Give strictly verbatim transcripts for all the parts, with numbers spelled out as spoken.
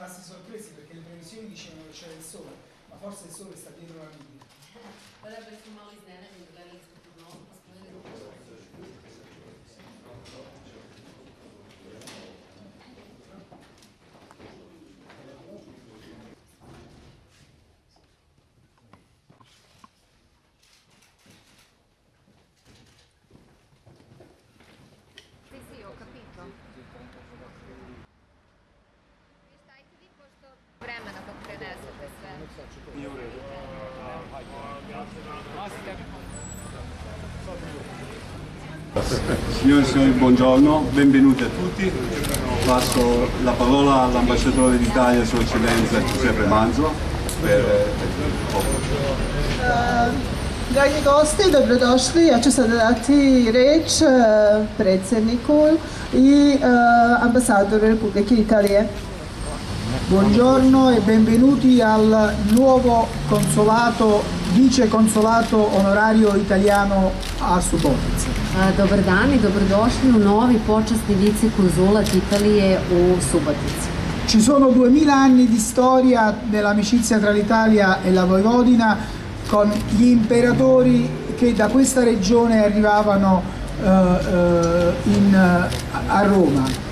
rimasti sorpresi perché le previsioni dicevano che c'era il sole, ma forse il sole sta dietro la nuvula. Potrebbe essere malo iznenađeni, gledali smo prognozu, pa smo vidjeli. Sì, sì, ho capito. Vremena dok prenesete sve. Nije u redu. Signore e signori, buongiorno, benvenuti a tutti. Passo la parola all'ambasciatore d'Italia, Sua Eccellenza Giuseppe Manzo. Per... Uh, dragi gosti, dobrodošli. Ja ću sada dati reč uh, predsjedniku i uh, ambasadoru Republike Italije. Buongiorno e benvenuti al nuovo consolato, vice consolato onorario italiano a Subotici. Dobar dan i dobrodošli u novi počasni vice konzulat Italije u Subotici. Ci sono duemila anni di storia dell'amicizia tra l'Italia e la Vojvodina con gli imperatori che da questa regione arrivavano uh, uh, in, uh, a Roma.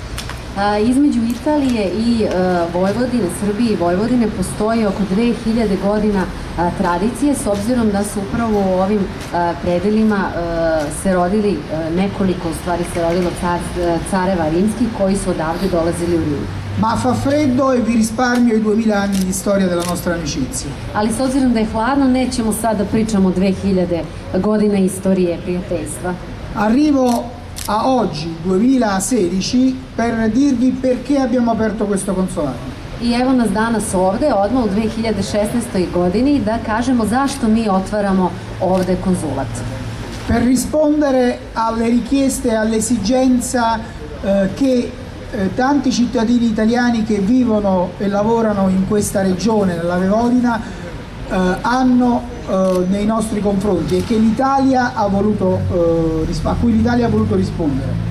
Između Italije i Vojvodine, Srbije i Vojvodine postoji oko dve hiljade godina tradicije, s obzirom da su upravo u ovim predelima se rodili nekoliko, u stvari se rodilo careva rimskih koji su odavde dolazili u Rim. Ma fa freddo e vi risparmio i duemila anni di storia della nostra amicizia. Ali s obzirom da je hladno, nećemo sad da pričamo o dve hiljade godina istorije prijateljstva. Arrivo a oggi, duemilasedici, per dirvi perché abbiamo aperto questo consolato. I evo nas danas ovde, odmah u dve hiljade šesnaestoj godini, da kažemo zašto mi otvaramo ovde konzulat. Per rispondere alle richieste e all'esigenza eh, che eh, tanti cittadini italiani che vivono e lavorano in questa regione, nella Vojvodina, eh, hanno eh, nei nostri confronti e che l'Italia ha voluto, eh, a cui l'Italia ha voluto rispondere.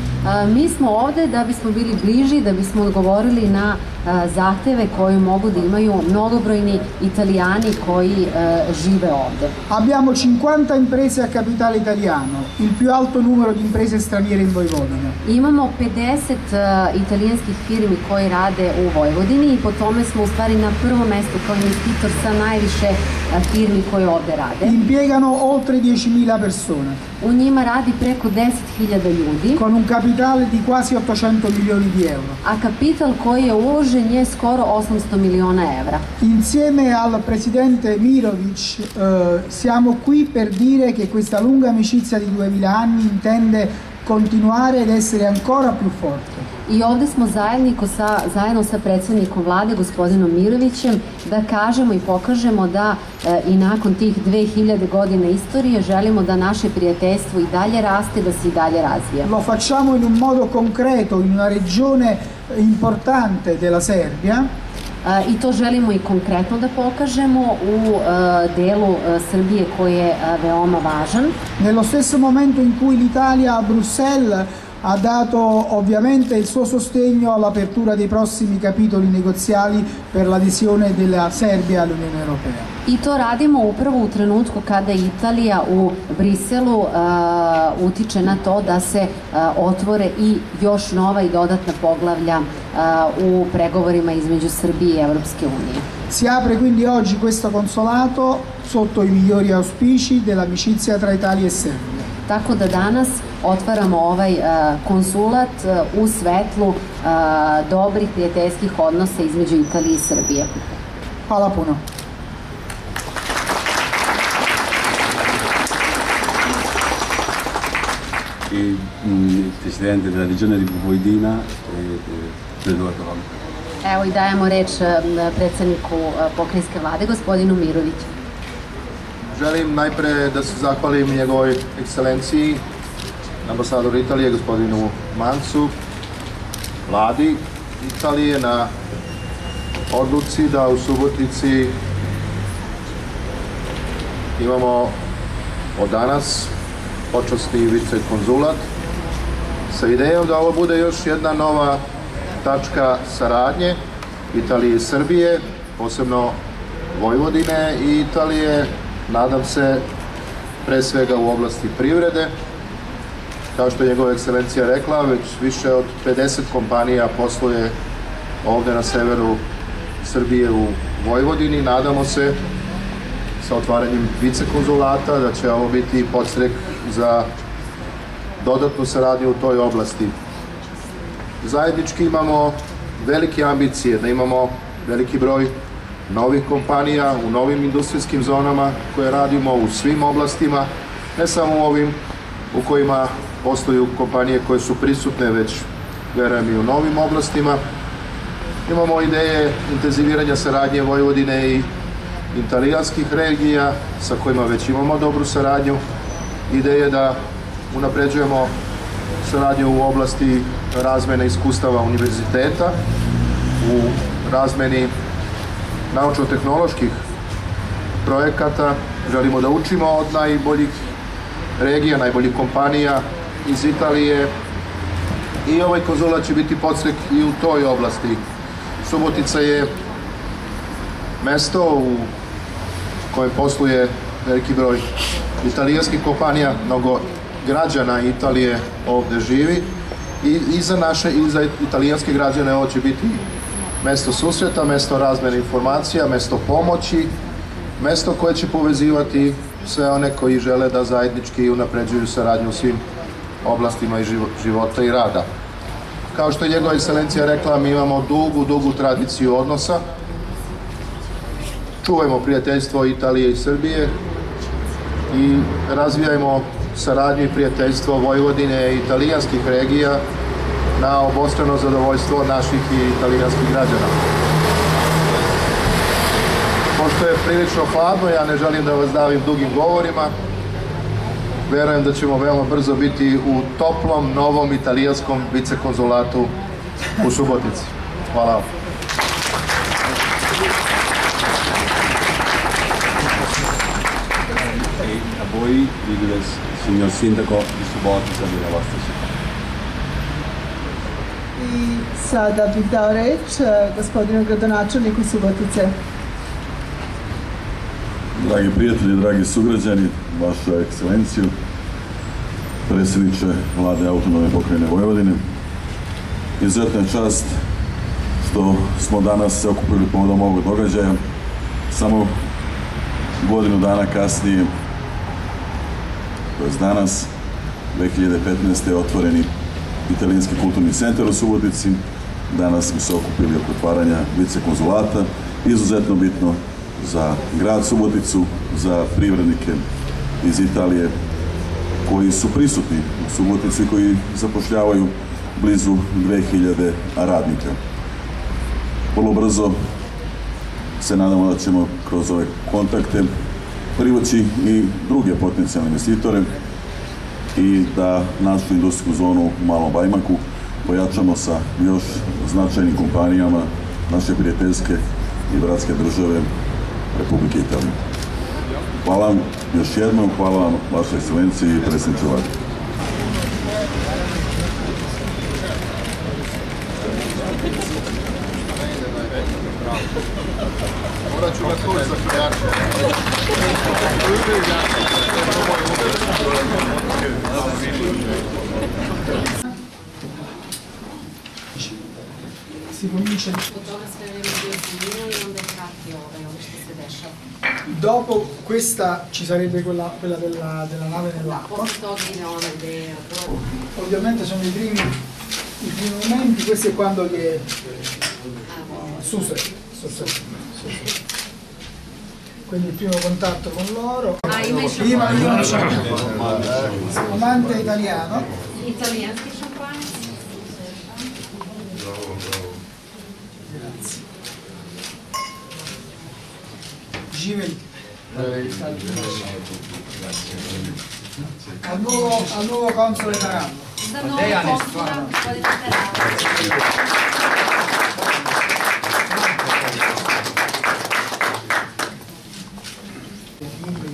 Mi smo ovde da bismo bili bliži, da bismo odgovorili na zahteve koje mogu da imaju mnogobrojni Italijani koji žive ovde. Abbiamo cinquanta imprese a capitale italiano, il più alto numero di imprese straniere in Vojvodina. Imamo pedeset italijanskih firmi koji rade u Vojvodini i po tome smo u stvari na prvom mestu kao investitor sa najviše firmi koje ovde rade. Impiegano oltre diecimila persone. U njima radi preko deset hiljada ljudi. Con un capitale di quasi ottocento milioni di euro. A kapital koji je uložen je skoro osamsto miliona evra. Insieme al presidente Mirović eh, siamo qui per dire che questa lunga amicizia di duemila anni intende continuare ed essere ancora più forte. I ovde smo zajedniko sa, zajedno sa predsjednikom vlade, gospodinom Mirovićem, da kažemo i pokažemo da e, i nakon tih dve hiljade godina istorije želimo da naše prijateljstvo i dalje raste, da se i dalje razvija. Lo facciamo in un modo concreto, in una regione importante della Serbia. I to želimo i konkretno da pokažemo u delu Srbije koji je veoma važan. Nello stesso momento in cui l'Italia a Bruxelles ha dato ovviamente il suo sostegno all'apertura dei prossimi capitoli negoziali per l'adesione della Serbia all'Unione Europea. I to radimo upravo u trenutku kada Italija u Briselu uh, utiče na to da se uh, otvore i još nova i dodatna poglavlja uh, u pregovorima između Srbije i Evropske unije. Si apre quindi oggi questo consolato sotto i migliori auspici dell'amicizia tra Italia e Serbia. Tako da danas otvaramo ovaj uh, konsulat uh, u svetlu uh, dobrih prijateljskih odnosa između Italije i Srbije. Hvala puno. Il presidente della regione di Vojvodina prendo la parola. Evo i dajemo reč predsjedniku pokrajinske vlade, gospodinu Miroviću. Želim najpre da se zahvalim njegovoj ekscelenciji, ambasadoru Italije, gospodinu Mansu, vladi Italije na odluci da u Subotici imamo od danas počasni vicekonzulat sa idejom da ovo bude još jedna nova tačka saradnje Italije i Srbije, posebno Vojvodine i Italije, nadam se pre svega u oblasti privrede. Kao što je njegova ekscelencija rekla, već više od pedeset kompanija posluje ovde na severu Srbije u Vojvodini. Nadamo se sa otvaranjem vicekonzulata da će ovo biti podstrek za dodatnu saradnju u toj oblasti. Zajednički imamo velike ambicije, da imamo veliki broj novih kompanija u novim industrijskim zonama koje radimo u svim oblastima, ne samo u ovim u kojima postoju kompanije koje su prisutne, već verujem i u novim oblastima. Imamo ideje intenziviranja saradnje Vojvodine i italijanskih regija sa kojima već imamo dobru saradnju. Ideje da unapređujemo saradnju u oblasti razmene iskustava univerziteta, u razmeni naučno-tehnoloških projekata. Želimo da učimo od najboljih regija, najboljih kompanija iz Italije i ovaj konzulat će biti podstrek i u toj oblasti. Subotica je mesto u kojem posluje veliki broj italijanskih kompanija, mnogo građana Italije ovde živi i, i za naše i za italijanske građane ovo će biti mesto susreta, mesto razmene informacija, mesto pomoći, mesto koje će povezivati sve one koji žele da zajednički unapređuju saradnju u svim oblastima i života i rada. Kao što je njegova ekscelencija rekla, mi imamo dugu, dugu tradiciju odnosa. Čuvajmo prijateljstvo Italije i Srbije i razvijajmo saradnju i prijateljstvo Vojvodine i italijanskih regija na obostrano zadovoljstvo naših i italijanskih građana. Pošto je prilično hladno, ja ne želim da vas davim dugim govorima. Verujem da ćemo veoma brzo biti u toplom, novom italijanskom vicekonzulatu u Subotici. Hvala vam. A voi, il signor Sindaco di Subotica, della vostra città. I sada bih dao reč gospodinu gradonačelniku Subotice. Dragi prijatelji, dragi sugrađani, vaša ekscelenciju, predsjedniče Vlade Autonomne pokrajine Vojvodine, izuzetna je čast što smo danas se okupili povodom ovog događaja. Samo godinu dana kasnije, to je danas, dve hiljade petnaeste. je otvoreni Italijanski kulturni centar u Subotici. Danas smo se okupili oko otvaranja vicekonzulata, izuzetno bitno za grad Suboticu, za privrednike iz Italije koji su prisutni u Subotici, koji zapošljavaju blizu dve hiljade radnika. Vrlo brzo se nadamo da ćemo kroz ove kontakte privući i druge potencijalne investitore i da našu industrijsku zonu u Malom Bajmaku pojačamo sa još značajnim kompanijama naše prijateljske i bratske države Republike Italije. Hvala vam još jednom, hvala vam vašoj ekscelenciji i predsjedniče Vlade. Morat ću na kurs za prijače. Si comincia Od toga sve vreme bio smanjeno i onda prati ovo što se dešava. dopo questa ci sarebbe quella, quella della, della nave nell'acqua. Posle toga ide ona gde je Ovviamente sono i primi, i primi momenti, questo è quando che susret, susret, susret. Quindi il primo contatto con loro. Ah, ima i Prima io šampanje. spumante italiano. Italijanski šampanje. Grazie. Giveli. Al nuovo, al nuovo console Taranto. Za novog konsula, gospodine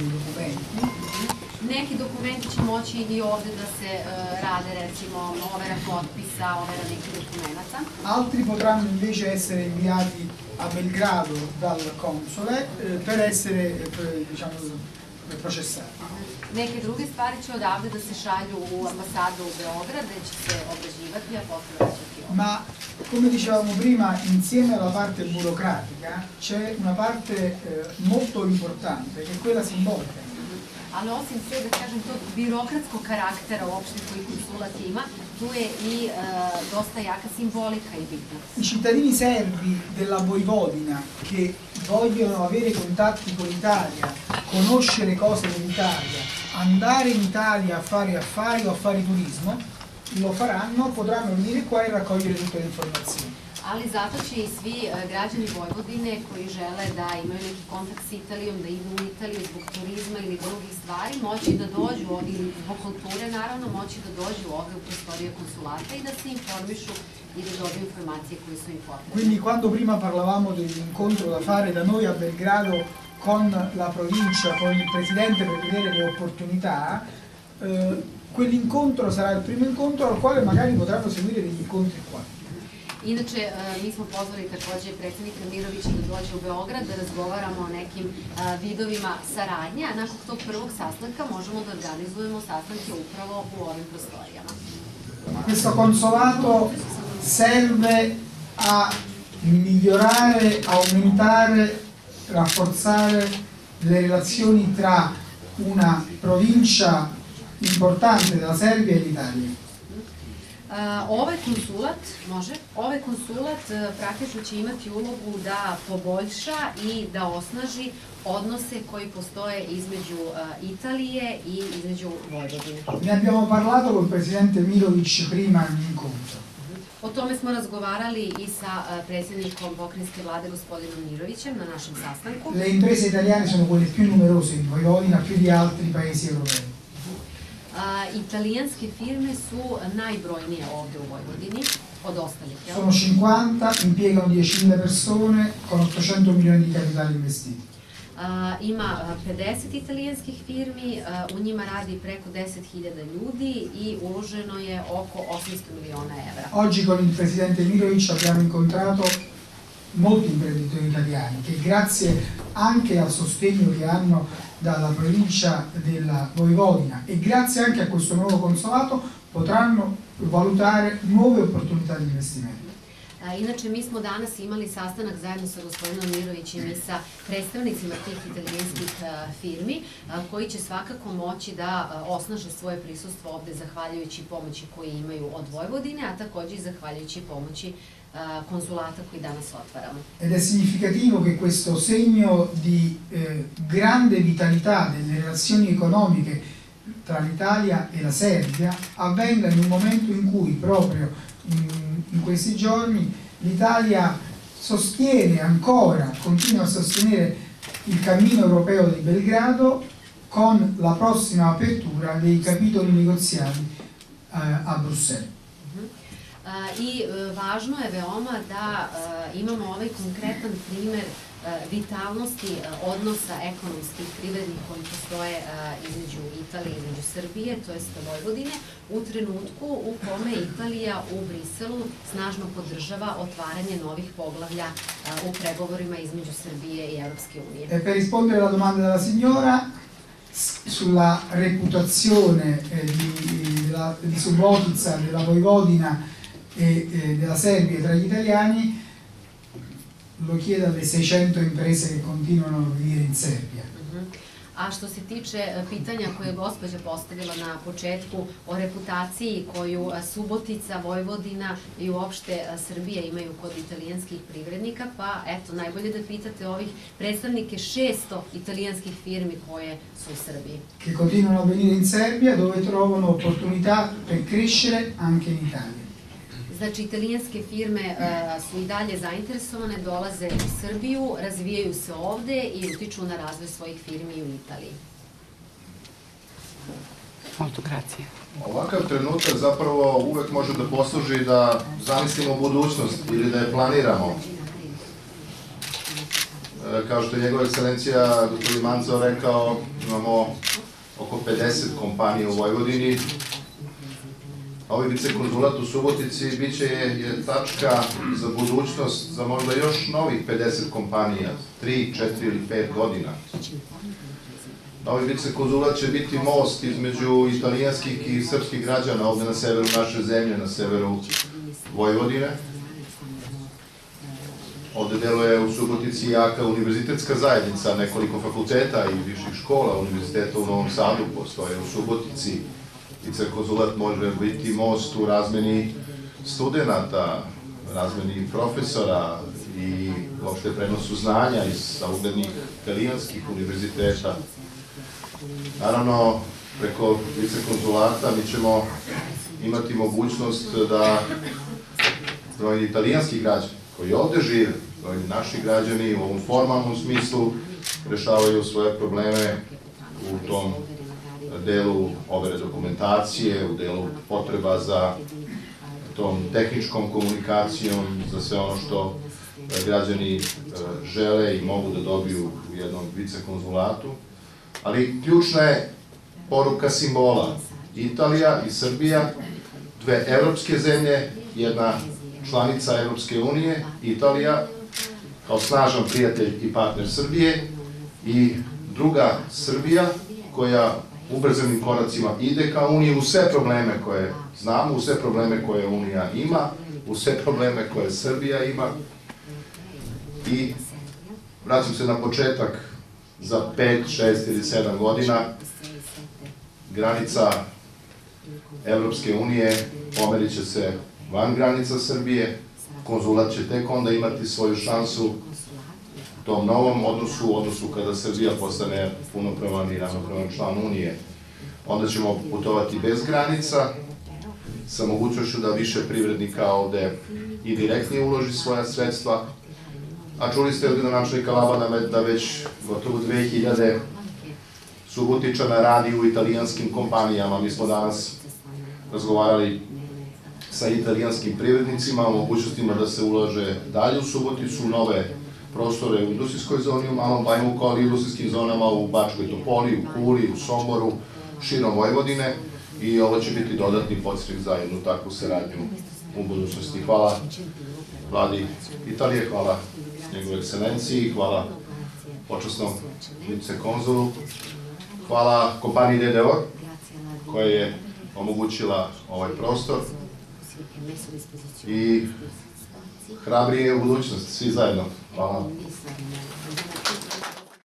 Neki dokumenti će moći i ovde da se uh, rade, recimo, nove overa potpisa, overa nekih dokumenta. Altri potranno invece essere inviati a Belgrado dal console eh, per essere eh, diciamo, processati. Neke druge stvari će odavde da se šalju u ambasadu u Beograd, gde će se obrađivati, a posle vraćati ovdje. Ma come dicevamo prima, insieme alla parte burocratica c'è una parte eh, molto importante che è quella simbolica. Ali osim sve, da kažem, tog birokratskog karaktera uopšte koji konsulat ima, tu je i e, dosta jaka simbolika i bitna. I cittadini serbi della Vojvodina che vogliono avere contatti con l'Italia, conoscere cose dell'Italia, andare in Italia a fare affari o a fare turismo, lo faranno, potranno venire qua e raccogliere tutte le informazioni. Ali zato će i svi građani Vojvodine koji žele da imaju neki kontakt s Italijom, da idu u Italiju zbog turizma ili drugih stvari, moći da dođu ovdje, ili zbog kulture naravno, moći da dođu ovdje u prostorije konsulata i da se informišu i da dobiju informacije koje su im potrebne. Quindi quando prima parlavamo dell'incontro da fare da noi a Belgrado con la provincia, con il presidente per vedere le opportunità, eh, quell'incontro sarà il primo incontro al quale magari potranno seguire degli incontri qua. Inače, mi smo pozvali takođe predsjednika Mirovića da dođe u Beograd, da razgovaramo o nekim vidovima saradnje, a nakon tog prvog sastanka možemo da organizujemo sastanke upravo u ovim prostorijama. Questo consolato serve a migliorare, aumentare, rafforzare le relazioni tra una provincia importante della Serbia e l'Italia. Uh, ovaj konsulat, može, ovaj konsulat uh, praktično će imati ulogu da poboljša i da osnaži odnose koji postoje između uh, Italije i između Vojvodine. Ne abbiamo parlato col presidente Mirović prima all'incontro. O tome smo razgovarali i sa uh, predsjednikom pokrajinske vlade gospodinom Mirovićem na našem sastanku. Le imprese italiane sono quelle più numerose in Vojvodina, più di altri paesi europei. Uh, italijanske firme su najbrojnije ovdje u Vojvodini od ostalih. Sono cinquanta, impiegano diecimila persone con ottocento milioni di capitali investiti. Uh, ima pedeset italijanskih firmi, uh, u njima radi preko deset hiljada ljudi i uloženo je oko osamsto miliona evra. Oggi con il presidente Mirović abbiamo incontrato molti imprenditori italiani che grazie anche al sostegno che hanno dalla provincia della Vojvodina e grazie anche a questo nuovo consolato potranno valutare nuove opportunità di investimento. Inače, mi smo danas imali sastanak zajedno sa gospodinom Mirovićem i sa predstavnicima tih italijanskih firmi koji će svakako moći da osnaže svoje prisustvo ovde zahvaljujući pomoći koje imaju od Vojvodine, a takođe i zahvaljujući pomoći konsulata koji danas otvaramo. Ed è significativo che questo segno di eh, grande vitalità delle relazioni economiche tra l'Italia e la Serbia avvenga in un momento in cui proprio in, in questi giorni l'Italia sostiene ancora, continua a sostenere il cammino europeo di Belgrado con la prossima apertura dei capitoli negoziali eh, a Bruxelles. I važno je veoma da imamo ovaj konkretan primer vitalnosti odnosa ekonomskih, privrednih koji postoje između Italije i između Srbije, to jest Vojvodine, u trenutku u kome Italija u Briselu snažno podržava otvaranje novih poglavlja u pregovorima između Srbije i Europske unije. E per rispondere alla domanda della signora sulla reputazione eh, di, della, di Subotica, della Vojvodina e eh, della Serbia tra gli italiani, lo chiede alle seicento imprese che continuano a venire in Serbia. A što se tiče pitanja koje je gospođa postavila na početku o reputaciji koju Subotica, Vojvodina i uopšte Srbija imaju kod italijanskih privrednika, pa eto, najbolje da pitate ovih predstavnike šesto italijanskih firmi koje su u Srbiji. Che continuano a venire in Serbia dove trovano opportunità per crescere anche in Italia. Znači, italijanske firme su i dalje zainteresovane, dolaze u Srbiju, razvijaju se ovde i utiču na razvoj svojih firmi u Italiji. Molto grazie. Ovakav trenutak zapravo uvek može da posluži da zamislimo budućnost ili da je planiramo. Kao što je njegova ekscelencija gospodin Mancao rekao, imamo oko pedeset kompanija u Vojvodini. Ovaj vicekonzulat u Subotici biće je tačka za budućnost za možda još novih pedeset kompanija, tri, četiri ili pet godina. Ovaj vicekonzulat će biti most između italijanskih i srpskih građana ovde na severu naše zemlje, na severu Vojvodine. Ovde deluje u Subotici jaka univerzitetska zajednica, nekoliko fakulteta i viših škola, univerziteta u Novom Sadu postoje u Subotici. Vicekonzulat može biti most u razmeni studenta, razmeni profesora i uopšte prenosu znanja iz uglednih italijanskih univerziteta. Naravno, preko vicekonzulata mi ćemo imati mogućnost da brojni italijanski građani koji ovde žive, brojni naši građani u ovom formalnom smislu rešavaju svoje probleme u tom delu overe dokumentacije, u delu potreba za tom tehničkom komunikacijom, za sve ono što građani žele i mogu da dobiju u jednom vicekonzulatu. Ali ključna je poruka simbola. Italija i Srbija, dve evropske zemlje, jedna članica Evropske unije, Italija kao snažan prijatelj i partner Srbije i druga Srbija koja ubrzanim koracima ide ka Uniji u sve probleme koje znamo, u sve probleme koje Unija ima, u sve probleme koje Srbija ima. I vraćam se na početak, za pet, šest ili sedam godina granica Evropske unije pomerit će se van granica Srbije, konzulat će tek onda imati svoju šansu u tom novom odnosu, u odnosu kada Srbija postane punopravan i ravnopravan član Unije. Onda ćemo putovati bez granica, sa mogućnošću da više privrednika ovde i direktnije uloži svoja sredstva, a čuli ste od gradonačelnika Labana da već gotovo dve hiljade Subotičana radi u italijanskim kompanijama. Mi smo danas razgovarali sa italijanskim privrednicima o mogućnostima da se ulaže dalje u Suboticu, nove prostore u industrijskoj zoni u Malom Bajmoku, ali i industrijskim zonama u Bačkoj Topoli, u Kuli, u Somboru, širom Vojvodine, i ovo će biti dodatni podstrek za jednu takvu saradnju u budućnosti. Hvala vladi Italije, hvala njegove ekscelenciji, hvala počasnom vicekonzulu, hvala kompaniji D D O koja je omogućila ovaj prostor i hrabrije u budućnosti, svi zajedno. Hvala.